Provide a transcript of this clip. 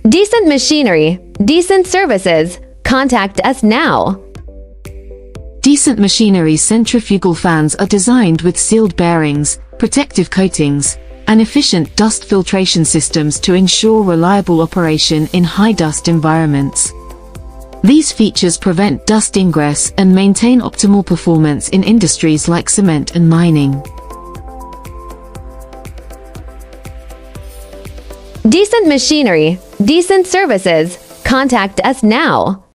Decent machinery, decent services. Contact us now. Decent Machinery centrifugal fans are designed with sealed bearings, protective coatings, and efficient dust filtration systems to ensure reliable operation in high-dust environments. These features prevent dust ingress and maintain optimal performance in industries like cement and mining. Decent machinery, decent services. Contact us now.